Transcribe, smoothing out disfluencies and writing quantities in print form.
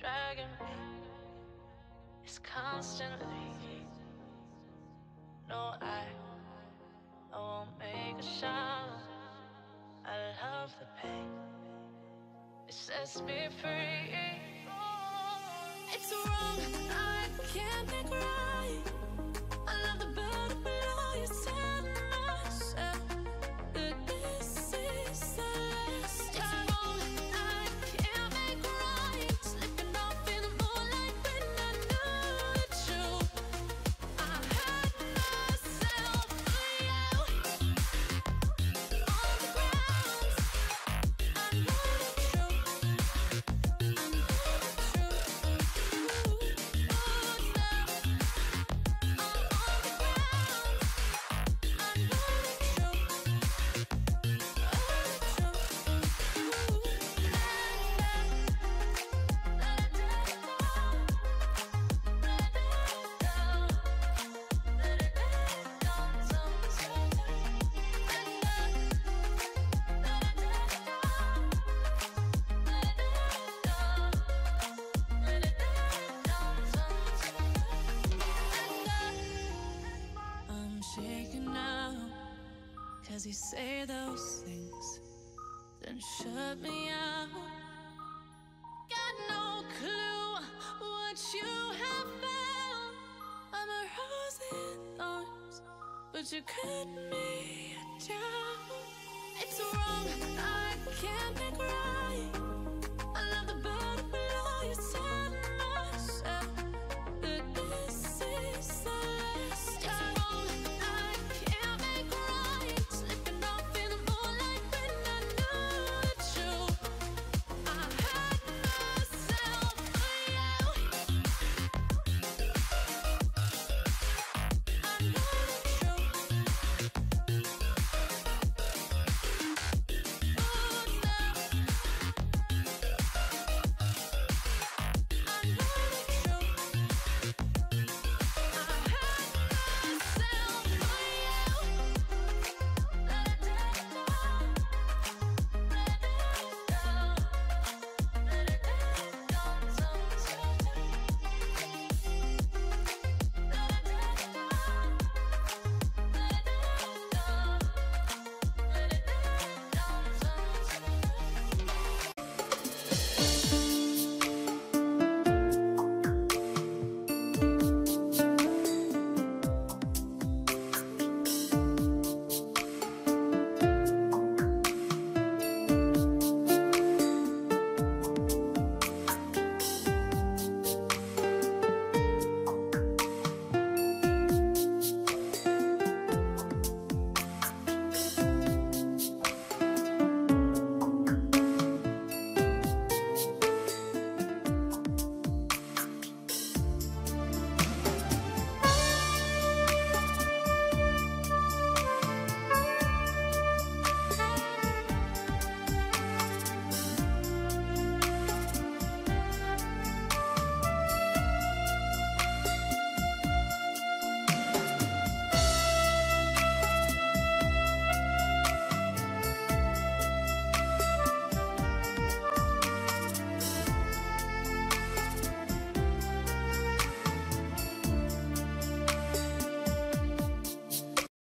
dragging me. It's constantly. No, I won't make a sound. I love the pain. It sets me free. It's wrong, I can't make right. I love the burden below you. Tell myself that this is the last time. It's wrong, I can't make right. Slipping off in the moonlight when I knew the truth. I had myself for you. On the ground, I know the truth. I know the truth. Oh, I'm shaking now, 'cause you say those things, then shut me out. Got no clue what you have found. I'm a rose in thorns, but you cut me down. It's wrong, I can't make right.